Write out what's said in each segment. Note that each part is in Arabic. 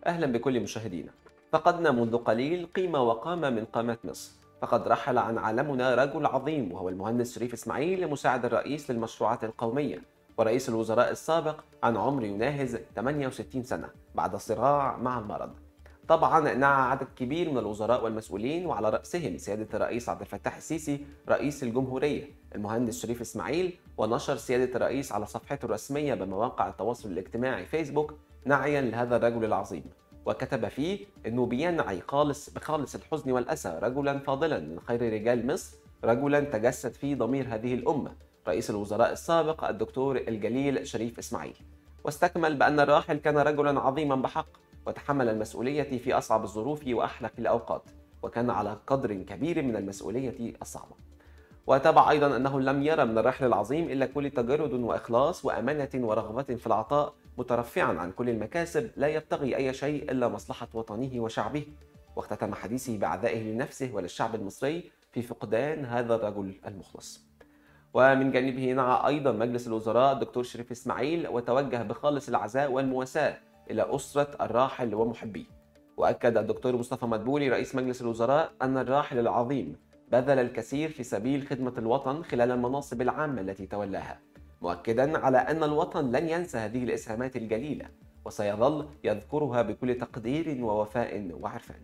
أهلا بكل مشاهدينا. فقدنا منذ قليل قيمة وقامة من قامات مصر. فقد رحل عن عالمنا رجل عظيم وهو المهندس شريف إسماعيل، مساعد الرئيس للمشروعات القومية ورئيس الوزراء السابق، عن عمر يناهز 68 سنة بعد صراع مع المرض. طبعا نعى عدد كبير من الوزراء والمسؤولين وعلى رأسهم سيادة الرئيس عبد الفتاح السيسي رئيس الجمهورية المهندس شريف إسماعيل. ونشر سيادة الرئيس على صفحته الرسمية بمواقع التواصل الاجتماعي فيسبوك نعيا لهذا الرجل العظيم، وكتب فيه انه بينعي بخالص الحزن والاسى رجلا فاضلا من خير رجال مصر، رجلا تجسد فيه ضمير هذه الامه، رئيس الوزراء السابق الدكتور الجليل شريف اسماعيل. واستكمل بان الراحل كان رجلا عظيما بحق، وتحمل المسؤوليه في اصعب الظروف واحلك الاوقات، وكان على قدر كبير من المسؤوليه الصعبه. وتابع أيضا أنه لم يرى من الرحل العظيم إلا كل تجرد وإخلاص وأمانة ورغبة في العطاء، مترفعا عن كل المكاسب، لا يبتغي أي شيء إلا مصلحة وطنه وشعبه. واختتم حديثه بعزائه لنفسه وللشعب المصري في فقدان هذا الرجل المخلص. ومن جانبه نعى أيضا مجلس الوزراء الدكتور شريف إسماعيل وتوجه بخالص العزاء والمواساة إلى أسرة الراحل ومحبيه. وأكد الدكتور مصطفى مدبولي رئيس مجلس الوزراء أن الراحل العظيم بذل الكثير في سبيل خدمة الوطن خلال المناصب العامة التي تولاها، مؤكدا على أن الوطن لن ينسى هذه الإسهامات الجليلة، وسيظل يذكرها بكل تقدير ووفاء وعرفان.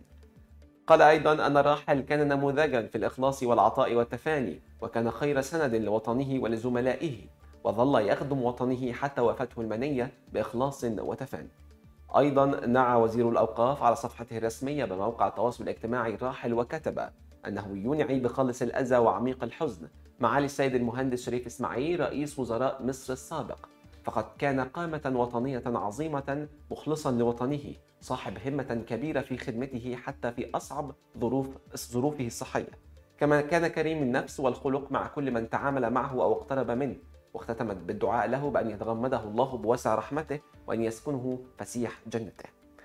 قال أيضا أن الراحل كان نموذجا في الإخلاص والعطاء والتفاني، وكان خير سند لوطنه ولزملائه، وظل يخدم وطنه حتى وفاته المنية بإخلاص وتفاني. أيضا نعى وزير الأوقاف على صفحته الرسمية بموقع التواصل الاجتماعي الراحل وكتب أنه ينعي بخالص الأذى وعميق الحزن معالي السيد المهندس شريف إسماعيل رئيس وزراء مصر السابق، فقد كان قامة وطنية عظيمة مخلصا لوطنه، صاحب همة كبيرة في خدمته حتى في أصعب ظروفه الصحية، كما كان كريم النفس والخلق مع كل من تعامل معه أو اقترب منه. واختتمت بالدعاء له بأن يتغمده الله بوسع رحمته وأن يسكنه فسيح جنته.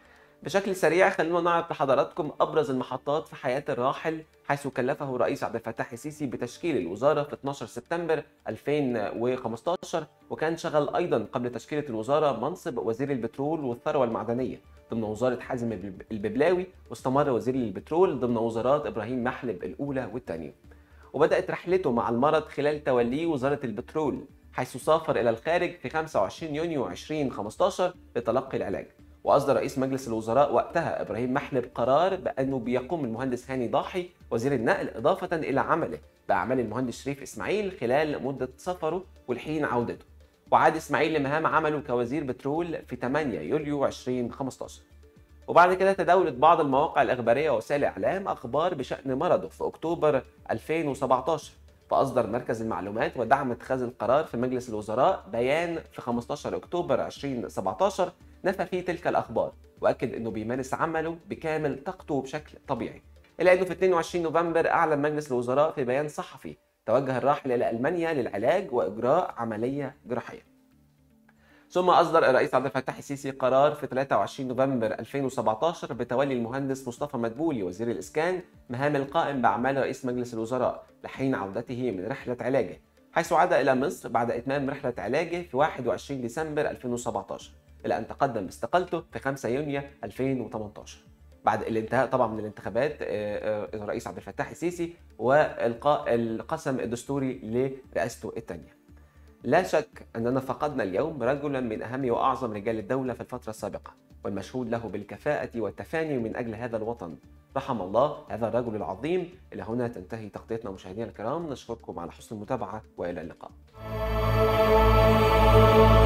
بشكل سريع خلونا نعرض لحضراتكم أبرز المحطات في حياة الراحل، حيث كلفه الرئيس عبد الفتاح السيسي بتشكيل الوزارة في 12 سبتمبر 2015، وكان شغل أيضا قبل تشكيلة الوزارة منصب وزير البترول والثروة المعدنية ضمن وزارة حازم الببلاوي، واستمر وزير البترول ضمن وزارات إبراهيم محلب الأولى والثانية. وبدأت رحلته مع المرض خلال توليه وزارة البترول، حيث سافر إلى الخارج في 25 يونيو 2015 لتلقي العلاج. وأصدر رئيس مجلس الوزراء وقتها إبراهيم محلب قرار بأنه بيقوم المهندس هاني ضاحي وزير النقل إضافة إلى عمله بأعمال المهندس شريف إسماعيل خلال مدة سفره والحين عودته. وعاد إسماعيل لمهام عمله كوزير بترول في 8 يوليو 2015. وبعد كده تداولت بعض المواقع الإخبارية ووسائل الإعلام أخبار بشأن مرضه في أكتوبر 2017، فأصدر مركز المعلومات ودعم اتخاذ القرار في مجلس الوزراء بيان في 15 أكتوبر 2017 نفى فيه تلك الأخبار، وأكد أنه بيمارس عمله بكامل طاقته بشكل طبيعي. إلا أنه في 22 نوفمبر أعلن مجلس الوزراء في بيان صحفي توجه الراحل إلى ألمانيا للعلاج وإجراء عملية جراحية. ثم أصدر الرئيس عبد الفتاح السيسي قرار في 23 نوفمبر 2017 بتولي المهندس مصطفى مدبولي وزير الإسكان مهام القائم بأعمال رئيس مجلس الوزراء لحين عودته من رحلة علاجه، حيث عاد إلى مصر بعد إتمام رحلة علاجه في 21 ديسمبر 2017، إلى أن تقدم باستقالته في 5 يونيو 2018 بعد الانتهاء طبعا من الانتخابات الرئيس عبد الفتاح السيسي والقاء القسم الدستوري لرئاسته الثانية. لا شك أننا فقدنا اليوم رجلا من أهم وأعظم رجال الدولة في الفترة السابقة، والمشهود له بالكفاءة والتفاني من أجل هذا الوطن. رحم الله هذا الرجل العظيم. إلى هنا تنتهي تغطيتنا مشاهدينا الكرام، نشكركم على حسن المتابعة وإلى اللقاء.